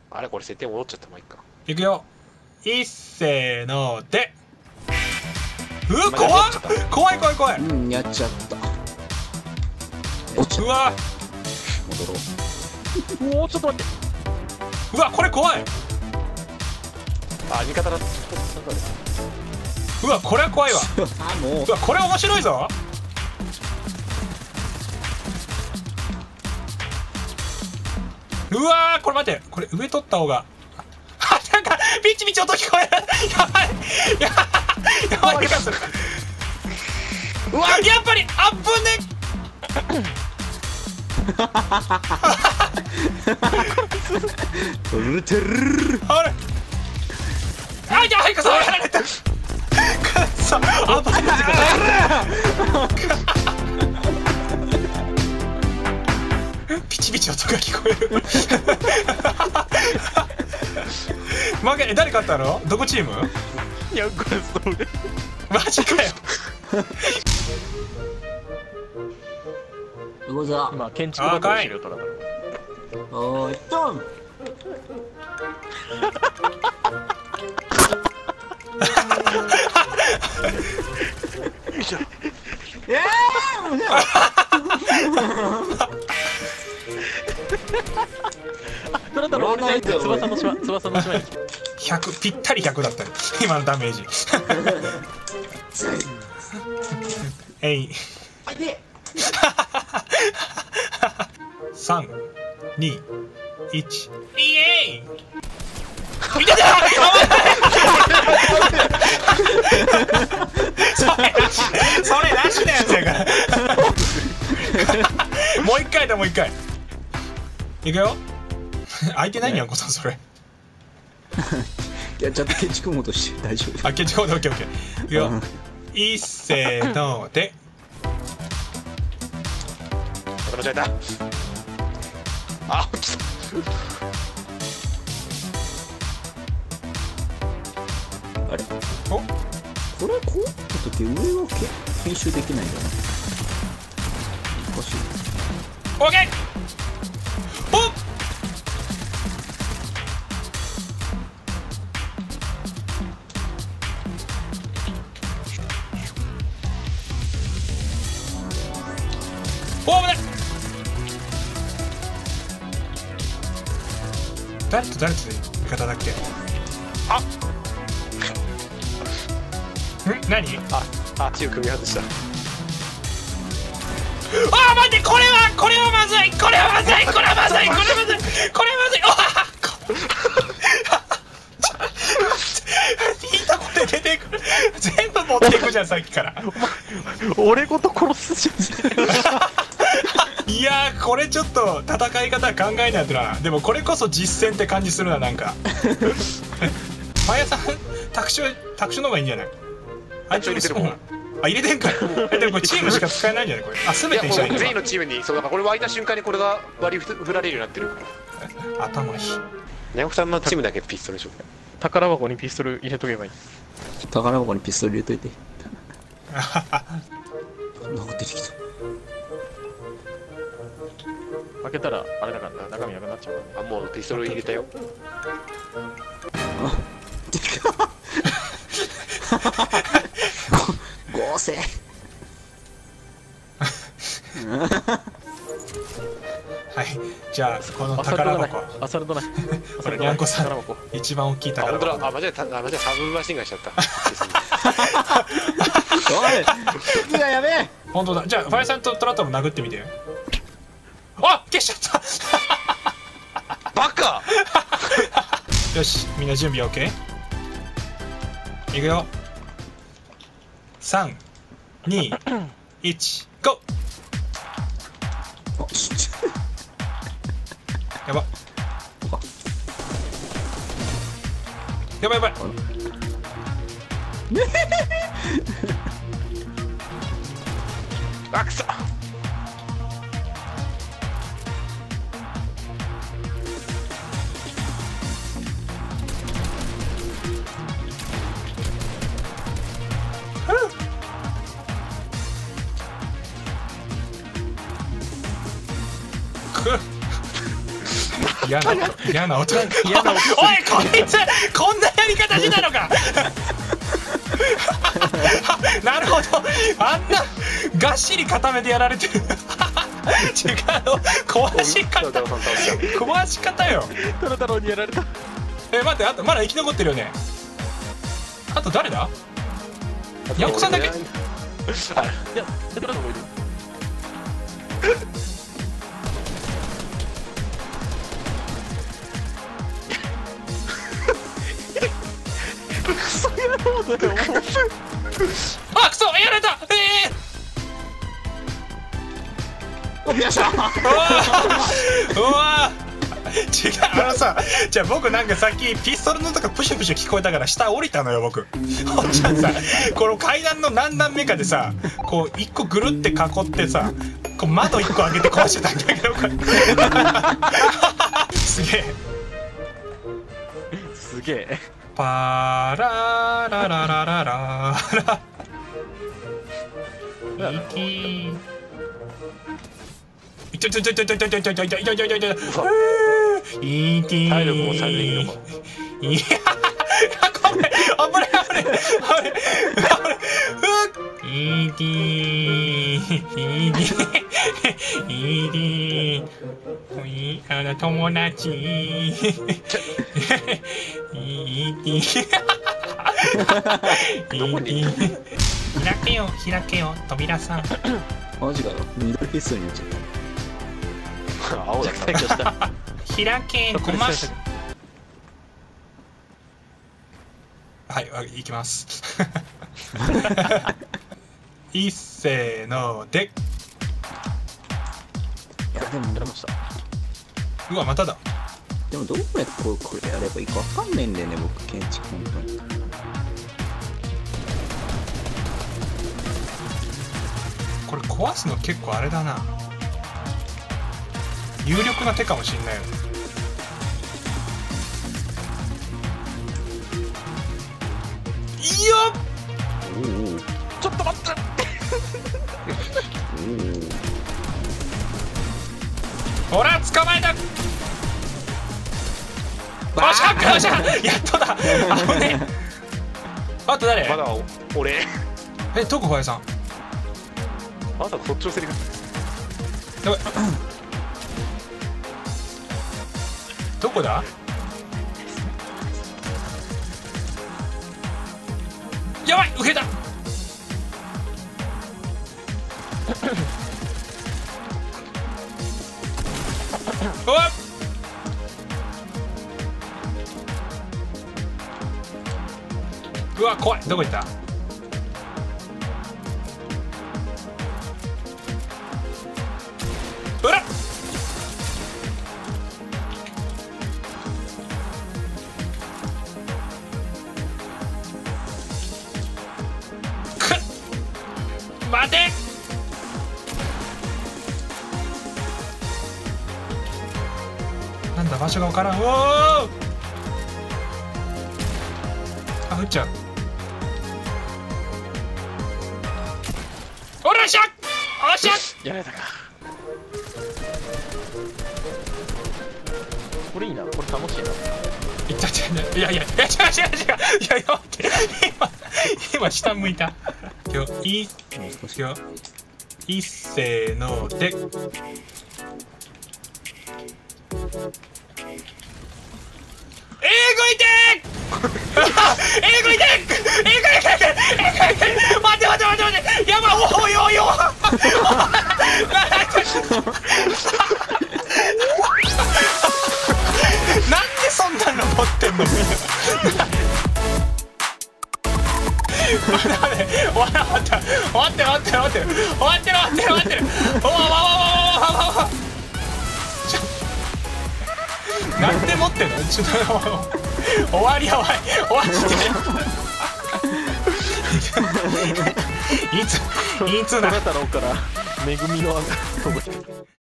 あれこれ設定戻っちゃった。まあいいか。 いくよ。いっせーので。うわ怖っ、怖い怖い怖い。 うん、やっちゃった。 うわ戻ろう。 おお、ちょっと待って。 うわこれ怖い。 あ、味方だ。 うわこれは怖いわ。 あ、もううわこれ面白いぞ。うわーこれ待って、これ上取った方がなんかピチピチ音聞こえる。やばいやばい気がする。うわやっぱりあっぶね。 ルテルあれあ、じゃあ早くそうやられた。くっそ危ない。ピチピチ音が聞こえる。負け、誰勝ったの？どこチーム？ いや、これそれマジかよ。 動くぞ。 今建築バトルしてるよ、トラだ。 おーい、ドン。 よいしょ。 もうね。 トラだろ、俺じゃなくて翼の島、翼の島に。 100ぴったり100だったよ今のダメージ。えい。 あで。 3、2、1、イエーイ。いただ。それなしのやつやから。もう一回だ、もう一回。いくよ。空いてないんやんこさんそれ。 いや、ちゃんと建築モードして大丈夫。 あ、建築モードオッケーオッケー。いくよ。いっせーので。 間違えた。あ、落ちた。 あれ、 お、 これこうやった時上は編集できないんだな。おかしい。 オッケー。おっ。おー、危ない。誰と誰と味方だっけ？ あ、 何？ あ、チーム組み外した。 あー待って、これはまずい、これはまずい、これはまずい、これはまずい、これはまずい。いいとこで出てくる。全部持っていくじゃんさっきから。 俺ごと殺すじゃん。 いやーこれちょっと戦い方考えないとな。でもこれこそ実戦って感じするな、なんか。パン屋さん特殊の方がいいんじゃない？ あいつ入れてるもん。 あ、入れてんかい。でもこれチームしか使えないんじゃないこれ。あ、全てにしたらいいんだ。 全員のチームに、そうだからこれ湧いた瞬間にこれが割り振られるようになってるから。 頭いい。 ニャンコさんのチームだけピストルでしょ。 宝箱にピストル入れとけばいい。 宝箱にピストル入れといて。なんか出てきた。 開けたらあれだからな、中身なくなっちゃうから。 あ、もうピストル入れたよ。 あ、出てきた。合成。 はい、じゃあこの宝箱。 アサルトない。 これにゃんこさん宝箱。 一番大きいあ、 宝本当だ。 箱。 あ、間違えた。あ、間違えた。サブマシンガンしちゃった。 おい、敵がやべえ。 本当だ。じゃあファイさんとトラットも殴ってみて。あ、消しちゃった。 バカ。 よし、みんな準備 OK？ いくよ。3、2、1、ゴー。 あ、しやば。やばいやばい。 あ、くそ。 嫌な音嫌な音おい嫌な音こいつこんなやり方したのかなるほどあんながっしり固めてやられてる違う壊し方壊し方よ。 タラ太郎にやられた。 待ってあとまだ生き残ってるよね。あと誰だ。やんこさんだけ。 いやタラ太郎もいる。クソ野郎だよ。 あくそやられた。 おびやしたうわ違うさじゃあ僕なんかさっきピストルのとかプシュプシュ聞こえたから下降りたのよ僕。ほんじゃさこの階段の何段目かでさこう一個ぐるって囲ってさこう窓一個開けて壊してたんだけどこれすげえすげえ。 パーララララララライティいたいたいたいたいたいたいたいたいたいたいたいたいたいて体力も最適の子。 いやこれ危ない危ない危ないいて友達開けよ開けよ扉さん。 マジかよ、緑ピストルになっちゃっ青だった。退去した。 開けごましはい行きますいっせーので。 た。いやでもやられました。 うわまただ。 でもどうやってこれやればいいかわかんないんだよね僕建築本当に。 これ壊すの結構あれだな有力な手かもしんないよね。いいよおおちょっと待って。 ほら捕まえた。おっしゃよっしゃやっとだ。あのねあと誰。 まだ俺どこ小林さん。 まだそっちのセリフ。 やばいどこだ。やばい受けた。うわっうわ怖いどこ行った。うわっくっ待て。なんだ場所がわからん。おおあ撃っちゃう。おらっしゃおっしゃやられたか。これいいな。これ楽しいな。 いったっていやいや違う違う違ういやいや待って今下向いた。今日いっせーので。英語いて英語いて英語いて待って待って待って待ってやばいおいおいおいなんでそんなの持ってんのみんな。終わった終わって終わって終わって終わってる終わってる終わってる終わってるおわわわわわわわなんで持ってんのちょっと終わりやばい終わっていつトラ太郎から恵みのあが届いて。